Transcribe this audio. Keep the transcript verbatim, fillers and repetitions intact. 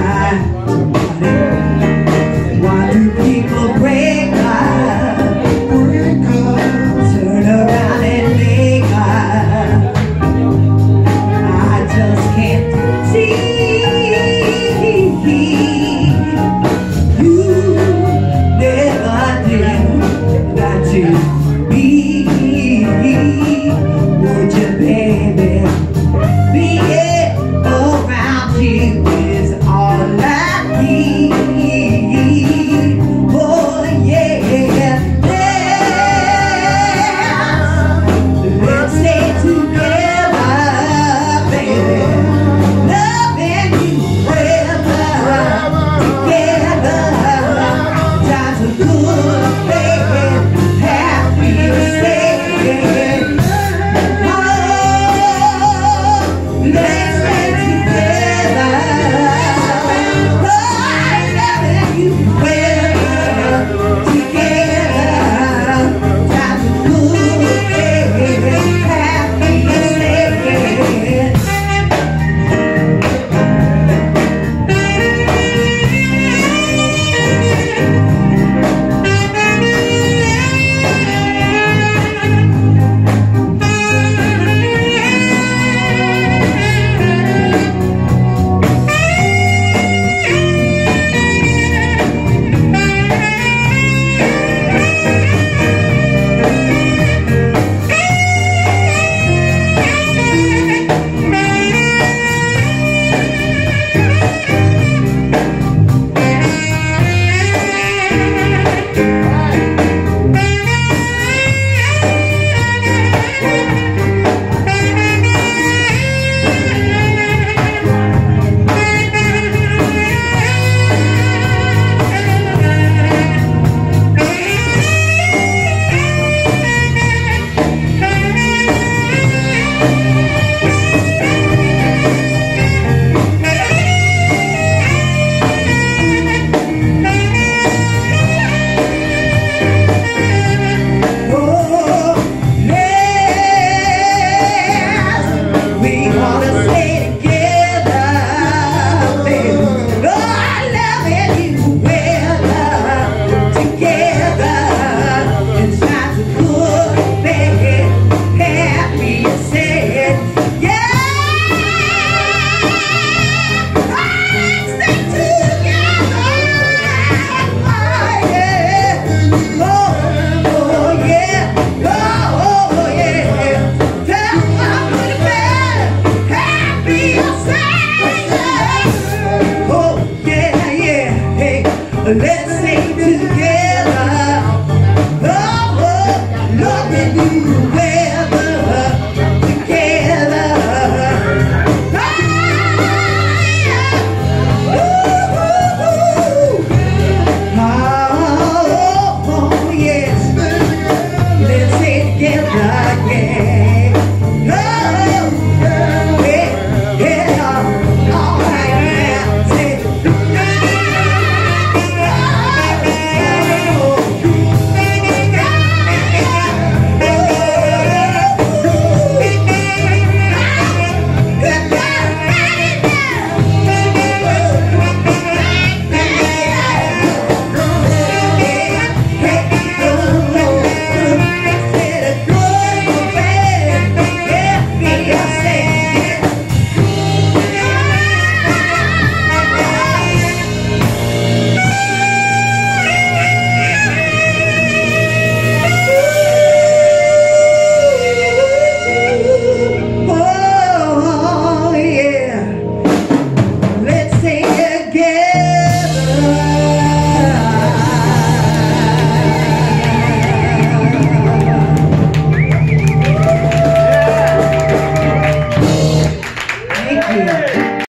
Why do people break up? Turn around and make up. I just can't see you never did that to me. Would you, baby? Being around you is all I need. Oh yeah, yeah. Let's stay together, baby. Loving you forever, together. Times are good, baby. Happy to stay. Let's